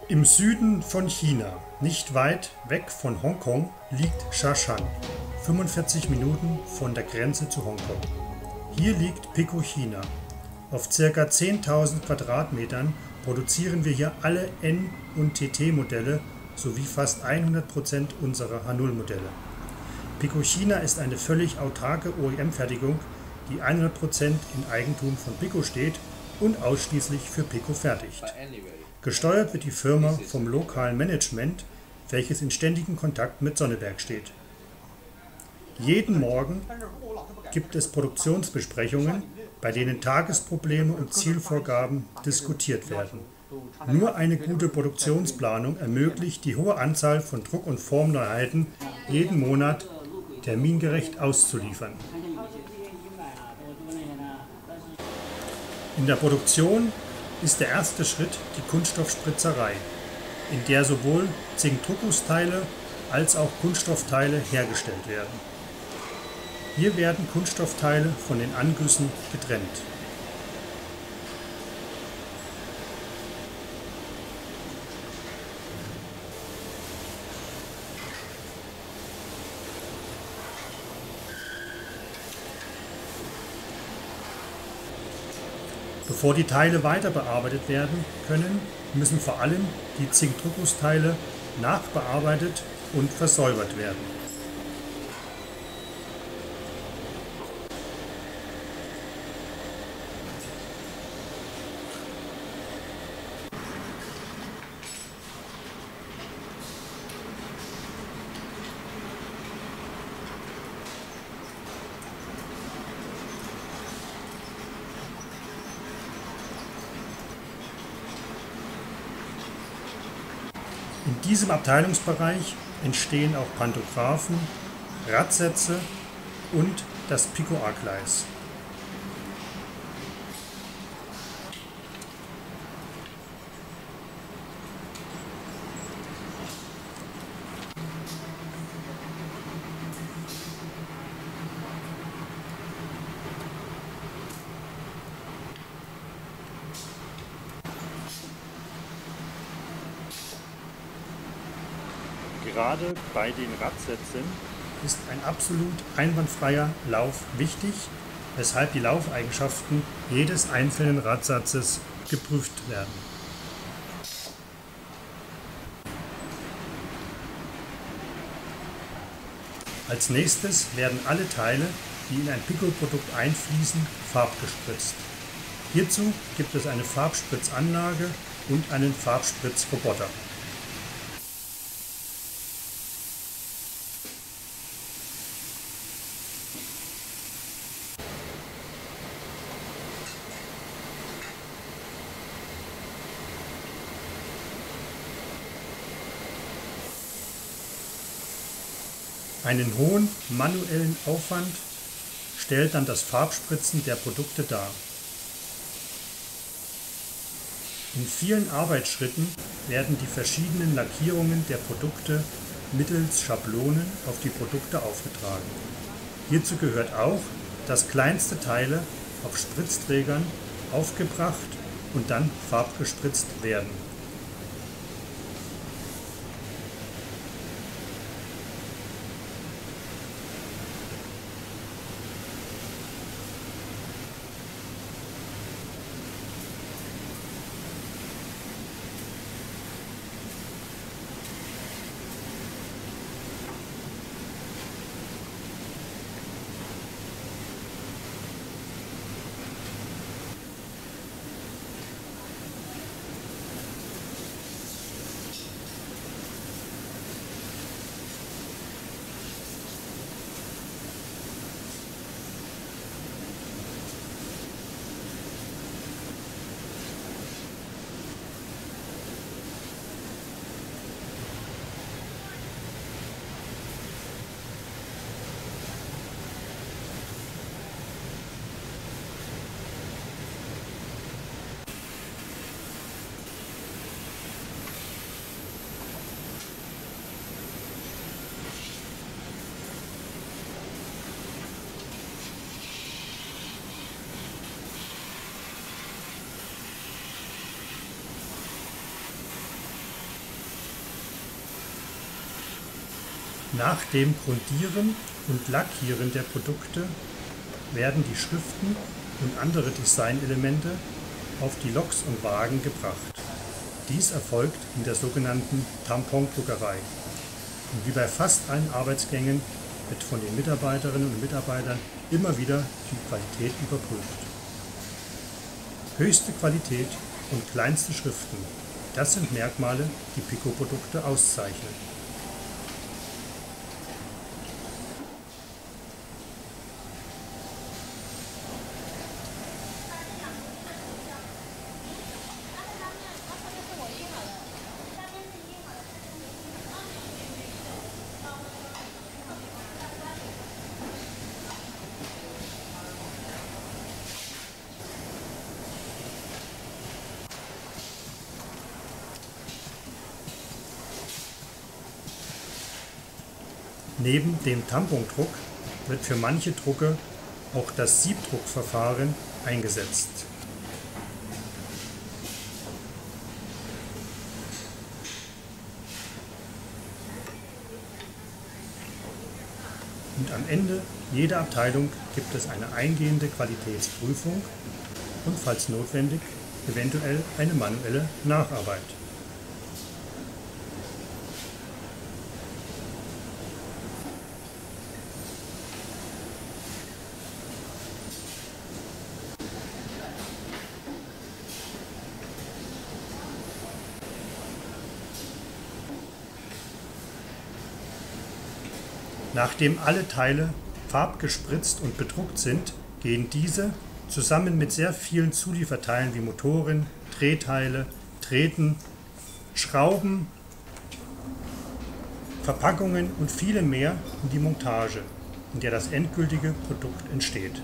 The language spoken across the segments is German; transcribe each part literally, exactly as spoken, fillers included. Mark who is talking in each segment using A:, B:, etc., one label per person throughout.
A: Im Süden von China, nicht weit weg von Hongkong, liegt Shashan, fünfundvierzig Minuten von der Grenze zu Hongkong. Hier liegt Pico China. Auf ca. zehntausend Quadratmetern produzieren wir hier alle N- und T T-Modelle sowie fast hundert Prozent unserer H null Modelle. Pico China ist eine völlig autarke O E M-Fertigung, die hundert Prozent in Eigentum von Pico steht und ausschließlich für Pico fertigt. Gesteuert wird die Firma vom lokalen Management, welches in ständigem Kontakt mit Sonneberg steht. Jeden Morgen gibt es Produktionsbesprechungen, bei denen Tagesprobleme und Zielvorgaben diskutiert werden. Nur eine gute Produktionsplanung ermöglicht die hohe Anzahl von Druck- und Formneuheiten jeden Monat termingerecht auszuliefern. In der Produktion ist der erste Schritt die Kunststoffspritzerei, in der sowohl Zinkdruckgusteile als auch Kunststoffteile hergestellt werden. Hier werden Kunststoffteile von den Angüssen getrennt. Bevor die Teile weiter bearbeitet werden können, müssen vor allem die Zinkdruckgusteile nachbearbeitet und versäubert werden. In diesem Abteilungsbereich entstehen auch Pantographen, Radsätze und das Pico-A-Gleis. Gerade bei den Radsätzen ist ein absolut einwandfreier Lauf wichtig, weshalb die Laufeigenschaften jedes einzelnen Radsatzes geprüft werden. Als nächstes werden alle Teile, die in ein Pico-Produkt einfließen, farbgespritzt. Hierzu gibt es eine Farbspritzanlage und einen Farbspritzroboter. Einen hohen manuellen Aufwand stellt dann das Farbspritzen der Produkte dar. In vielen Arbeitsschritten werden die verschiedenen Lackierungen der Produkte mittels Schablonen auf die Produkte aufgetragen. Hierzu gehört auch, dass kleinste Teile auf Spritzträgern aufgebracht und dann farbgespritzt werden. Nach dem Grundieren und Lackieren der Produkte werden die Schriften und andere Designelemente auf die Loks und Wagen gebracht. Dies erfolgt in der sogenannten Tampondruckerei. Und wie bei fast allen Arbeitsgängen wird von den Mitarbeiterinnen und Mitarbeitern immer wieder die Qualität überprüft. Höchste Qualität und kleinste Schriften, das sind Merkmale, die Pico-Produkte auszeichnen. Neben dem Tampondruck wird für manche Drucke auch das Siebdruckverfahren eingesetzt. Und am Ende jeder Abteilung gibt es eine eingehende Qualitätsprüfung und, falls notwendig, eventuell eine manuelle Nacharbeit. Nachdem alle Teile farbgespritzt und bedruckt sind, gehen diese zusammen mit sehr vielen Zulieferteilen wie Motoren, Drehteile, Drähten, Schrauben, Verpackungen und vielem mehr in die Montage, in der das endgültige Produkt entsteht.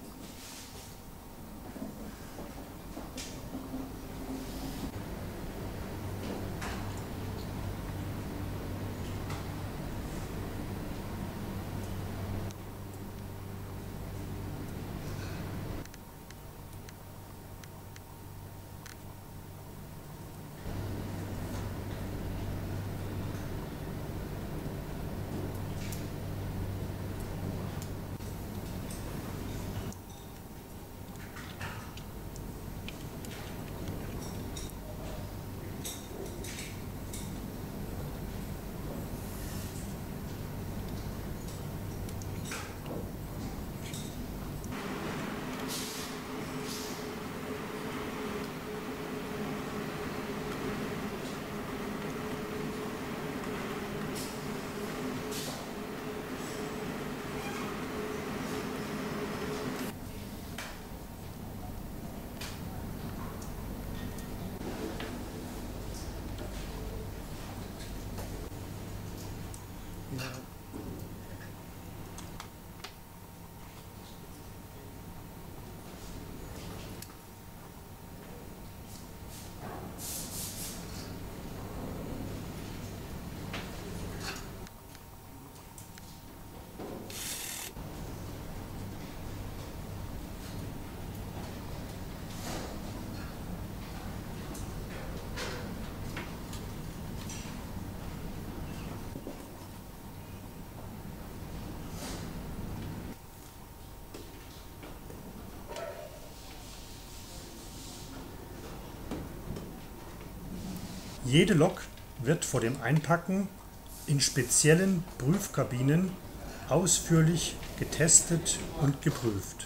A: Jede Lok wird vor dem Einpacken in speziellen Prüfkabinen ausführlich getestet und geprüft.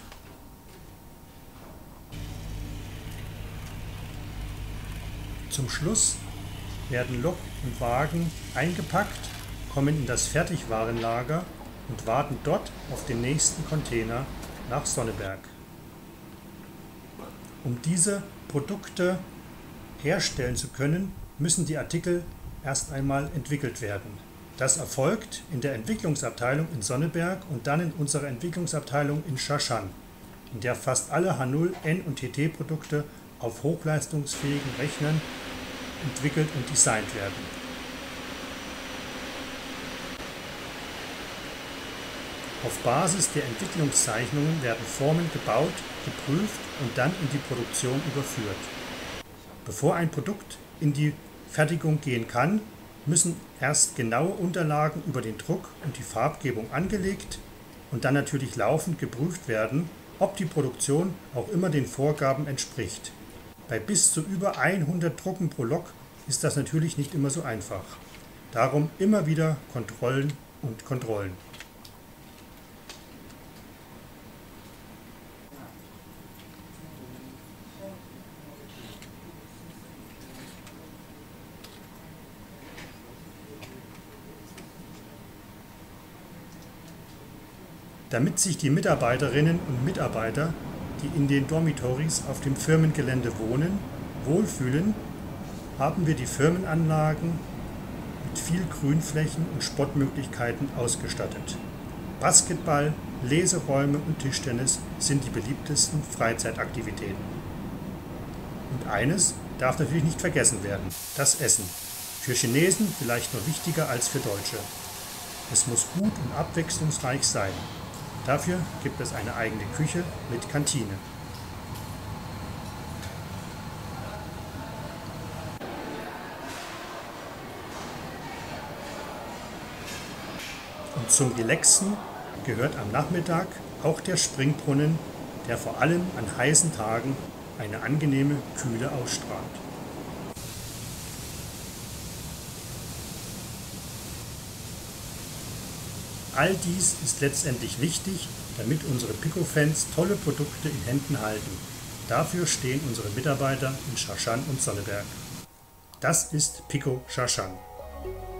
A: Zum Schluss werden Lok und Wagen eingepackt, kommen in das Fertigwarenlager und warten dort auf den nächsten Container nach Sonneberg. Um diese Produkte herstellen zu können, müssen die Artikel erst einmal entwickelt werden. Das erfolgt in der Entwicklungsabteilung in Sonneberg und dann in unserer Entwicklungsabteilung in Shashan, in der fast alle H null, N und T T-Produkte auf hochleistungsfähigen Rechnern entwickelt und designt werden. Auf Basis der Entwicklungszeichnungen werden Formen gebaut, geprüft und dann in die Produktion überführt. Bevor ein Produkt in die Fertigung gehen kann, müssen erst genaue Unterlagen über den Druck und die Farbgebung angelegt und dann natürlich laufend geprüft werden, ob die Produktion auch immer den Vorgaben entspricht. Bei bis zu über hundert Drucken pro Lok ist das natürlich nicht immer so einfach. Darum immer wieder Kontrollen und Kontrollen. Damit sich die Mitarbeiterinnen und Mitarbeiter, die in den Dormitories auf dem Firmengelände wohnen, wohlfühlen, haben wir die Firmenanlagen mit viel Grünflächen und Sportmöglichkeiten ausgestattet. Basketball, Leseräume und Tischtennis sind die beliebtesten Freizeitaktivitäten. Und eines darf natürlich nicht vergessen werden: das Essen. Für Chinesen vielleicht noch wichtiger als für Deutsche. Es muss gut und abwechslungsreich sein. Dafür gibt es eine eigene Küche mit Kantine. Und zum Relaxen gehört am Nachmittag auch der Springbrunnen, der vor allem an heißen Tagen eine angenehme Kühle ausstrahlt. All dies ist letztendlich wichtig, damit unsere Pico-Fans tolle Produkte in Händen halten. Dafür stehen unsere Mitarbeiter in Shashan und Sonneberg. Das ist Pico Shashan.